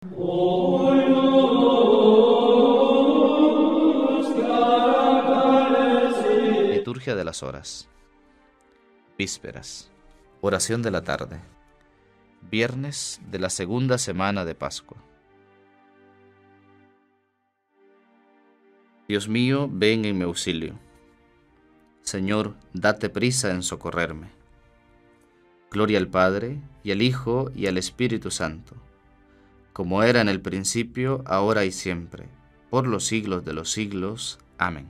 Liturgia de las horas. Vísperas. Oración de la tarde. Viernes de la segunda semana de Pascua. Dios mío, ven en mi auxilio. Señor, date prisa en socorrerme. Gloria al Padre, y al Hijo, y al Espíritu Santo, como era en el principio, ahora y siempre, por los siglos de los siglos. Amén.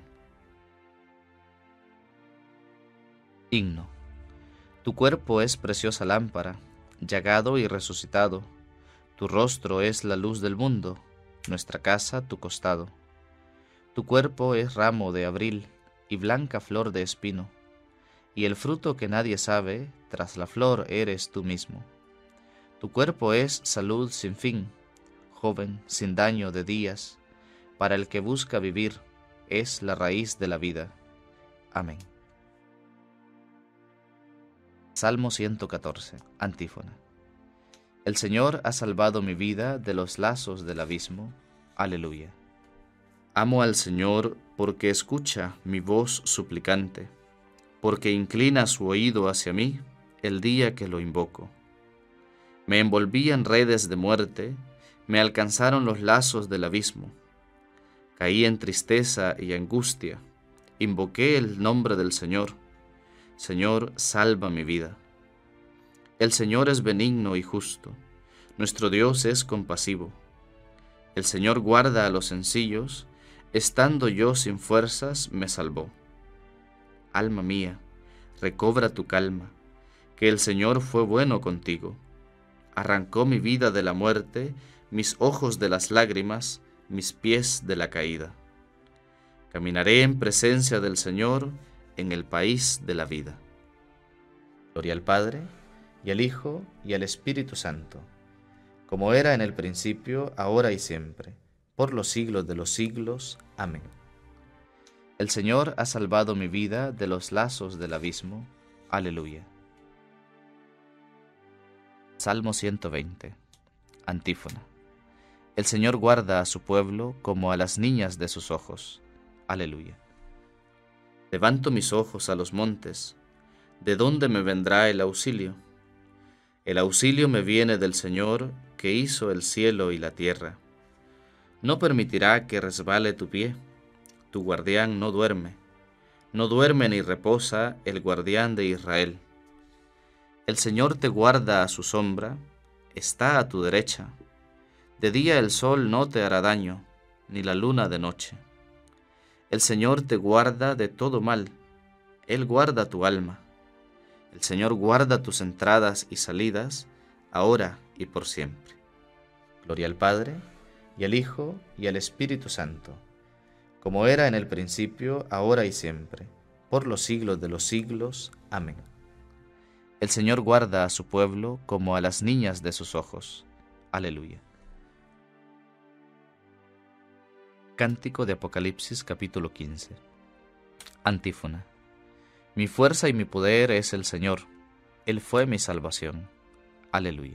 Himno. Tu cuerpo es preciosa lámpara, llagado y resucitado. Tu rostro es la luz del mundo, nuestra casa tu costado. Tu cuerpo es ramo de abril y blanca flor de espino, y el fruto que nadie sabe, tras la flor eres tú mismo. Tu cuerpo es salud sin fin, joven, sin daño de días, para el que busca vivir, es la raíz de la vida. Amén. Salmo 114, antífona. El Señor ha salvado mi vida de los lazos del abismo. Aleluya. Amo al Señor porque escucha mi voz suplicante, porque inclina su oído hacia mí el día que lo invoco. Me envolví en redes de muerte, me alcanzaron los lazos del abismo. Caí en tristeza y angustia, invoqué el nombre del Señor. Señor, salva mi vida. El Señor es benigno y justo, nuestro Dios es compasivo. El Señor guarda a los sencillos, estando yo sin fuerzas me salvó. Alma mía, recobra tu calma, que el Señor fue bueno contigo. Arrancó mi vida de la muerte, mis ojos de las lágrimas, mis pies de la caída. Caminaré en presencia del Señor en el país de la vida. Gloria al Padre, y al Hijo, y al Espíritu Santo, como era en el principio, ahora y siempre, por los siglos de los siglos. Amén. El Señor ha salvado mi vida de los lazos del abismo. Aleluya. Salmo 120, antífona. El Señor guarda a su pueblo como a las niñas de sus ojos. Aleluya. Levanto mis ojos a los montes. ¿De dónde me vendrá el auxilio? El auxilio me viene del Señor, que hizo el cielo y la tierra. No permitirá que resbale tu pie. Tu guardián no duerme. No duerme ni reposa el guardián de Israel. El Señor te guarda a su sombra, está a tu derecha. De día el sol no te hará daño, ni la luna de noche. El Señor te guarda de todo mal, Él guarda tu alma. El Señor guarda tus entradas y salidas, ahora y por siempre. Gloria al Padre, y al Hijo, y al Espíritu Santo, como era en el principio, ahora y siempre, por los siglos de los siglos. Amén. El Señor guarda a su pueblo como a las niñas de sus ojos. Aleluya. Cántico de Apocalipsis, capítulo 15. Antífona. Mi fuerza y mi poder es el Señor. Él fue mi salvación. Aleluya.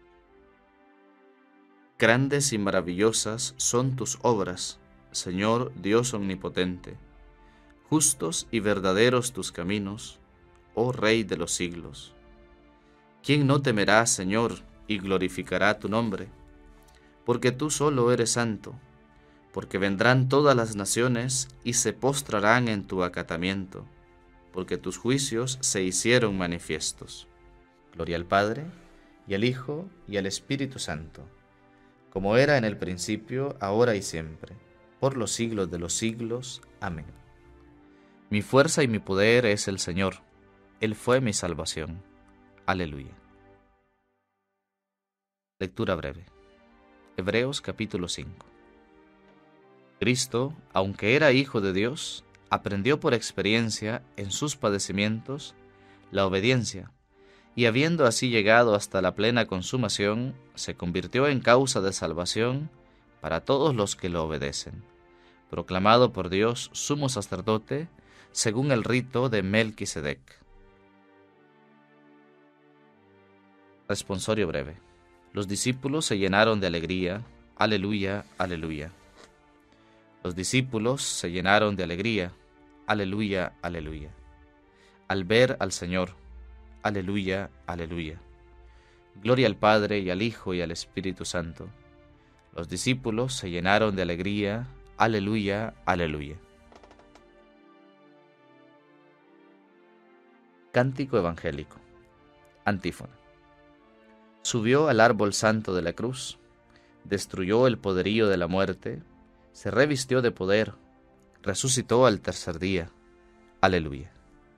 Grandes y maravillosas son tus obras, Señor Dios omnipotente. Justos y verdaderos tus caminos, oh Rey de los siglos. ¿Quién no temerá, Señor, y glorificará tu nombre? Porque tú solo eres santo, porque vendrán todas las naciones y se postrarán en tu acatamiento, porque tus juicios se hicieron manifiestos. Gloria al Padre, y al Hijo, y al Espíritu Santo, como era en el principio, ahora y siempre, por los siglos de los siglos. Amén. Mi fuerza y mi poder es el Señor. Él fue mi salvación. Aleluya. Lectura breve. Hebreos capítulo 5. Cristo, aunque era Hijo de Dios, aprendió por experiencia en sus padecimientos la obediencia, y habiendo así llegado hasta la plena consumación, se convirtió en causa de salvación para todos los que lo obedecen, proclamado por Dios sumo sacerdote según el rito de Melquisedec. Responsorio breve. Los discípulos se llenaron de alegría. Aleluya, aleluya. Los discípulos se llenaron de alegría. Aleluya, aleluya. Al ver al Señor. Aleluya, aleluya. Gloria al Padre y al Hijo y al Espíritu Santo. Los discípulos se llenaron de alegría. Aleluya, aleluya. Cántico evangélico. Antífona. Subió al árbol santo de la cruz, destruyó el poderío de la muerte, se revistió de poder, resucitó al tercer día. Aleluya.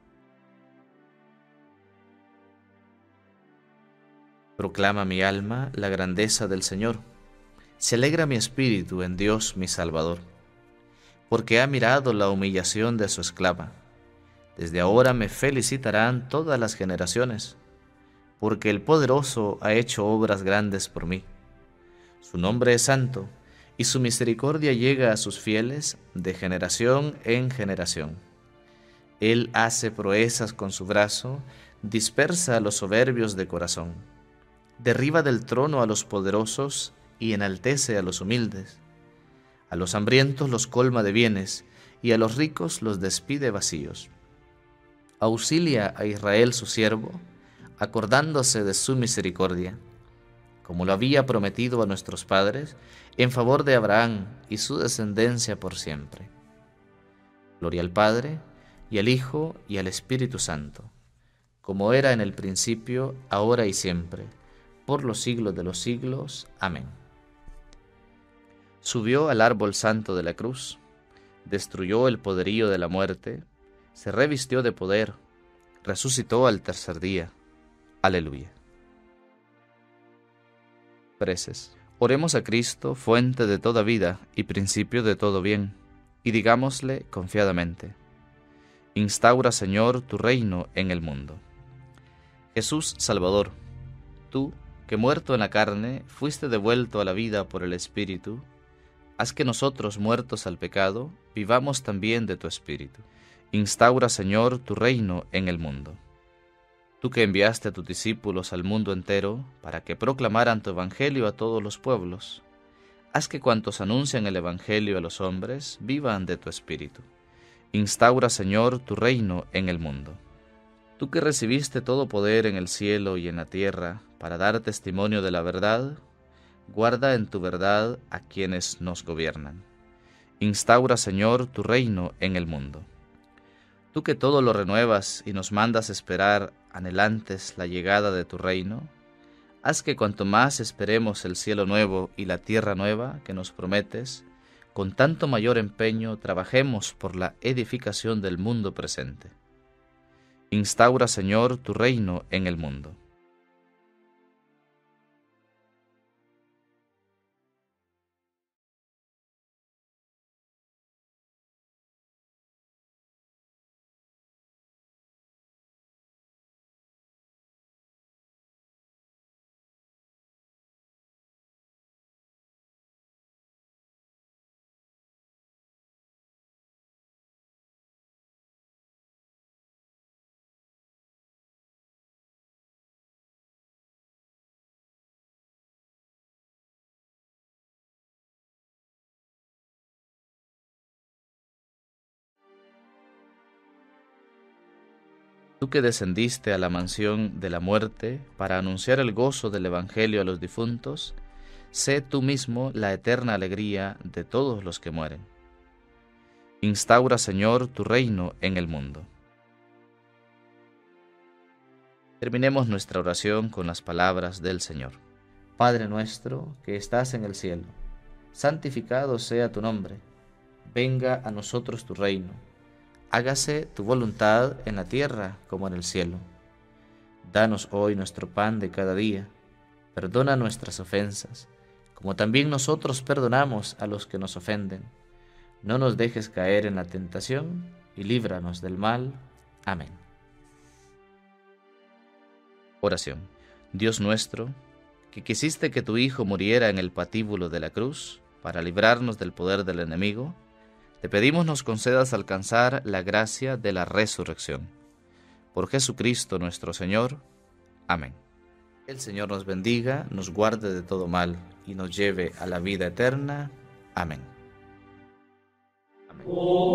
Proclama mi alma la grandeza del Señor. Se alegra mi espíritu en Dios mi Salvador, porque ha mirado la humillación de su esclava. Desde ahora me felicitarán todas las generaciones, porque el Poderoso ha hecho obras grandes por mí. Su nombre es santo, y su misericordia llega a sus fieles de generación en generación. Él hace proezas con su brazo, dispersa a los soberbios de corazón. Derriba del trono a los poderosos y enaltece a los humildes. A los hambrientos los colma de bienes, y a los ricos los despide vacíos. Auxilia a Israel su siervo, acordándose de su misericordia, como lo había prometido a nuestros padres, en favor de Abraham y su descendencia por siempre. Gloria al Padre, y al Hijo, y al Espíritu Santo, como era en el principio, ahora y siempre, por los siglos de los siglos. Amén. Subió al árbol santo de la cruz, destruyó el poderío de la muerte, se revistió de poder, resucitó al tercer día. Aleluya. Preces. Oremos a Cristo, fuente de toda vida y principio de todo bien, y digámosle confiadamente: instaura, Señor, tu reino en el mundo. Jesús Salvador, tú, que muerto en la carne, fuiste devuelto a la vida por el Espíritu, haz que nosotros, muertos al pecado, vivamos también de tu Espíritu. Instaura, Señor, tu reino en el mundo. Tú que enviaste a tus discípulos al mundo entero para que proclamaran tu evangelio a todos los pueblos, haz que cuantos anuncian el evangelio a los hombres vivan de tu Espíritu. Instaura, Señor, tu reino en el mundo. Tú que recibiste todo poder en el cielo y en la tierra para dar testimonio de la verdad, guarda en tu verdad a quienes nos gobiernan. Instaura, Señor, tu reino en el mundo. Tú que todo lo renuevas y nos mandas esperar anhelantes la llegada de tu reino, haz que cuanto más esperemos el cielo nuevo y la tierra nueva que nos prometes, con tanto mayor empeño trabajemos por la edificación del mundo presente. Instaura, Señor, tu reino en el mundo. Tú que descendiste a la mansión de la muerte para anunciar el gozo del Evangelio a los difuntos, sé tú mismo la eterna alegría de todos los que mueren. Instaura, Señor, tu reino en el mundo. Terminemos nuestra oración con las palabras del Señor. Padre nuestro que estás en el cielo, santificado sea tu nombre. Venga a nosotros tu reino. Hágase tu voluntad en la tierra como en el cielo. Danos hoy nuestro pan de cada día. Perdona nuestras ofensas, como también nosotros perdonamos a los que nos ofenden. No nos dejes caer en la tentación y líbranos del mal. Amén. Oración. Dios nuestro, que quisiste que tu Hijo muriera en el patíbulo de la cruz para librarnos del poder del enemigo, te pedimos nos concedas alcanzar la gracia de la resurrección. Por Jesucristo nuestro Señor. Amén. El Señor nos bendiga, nos guarde de todo mal y nos lleve a la vida eterna. Amén. Amén.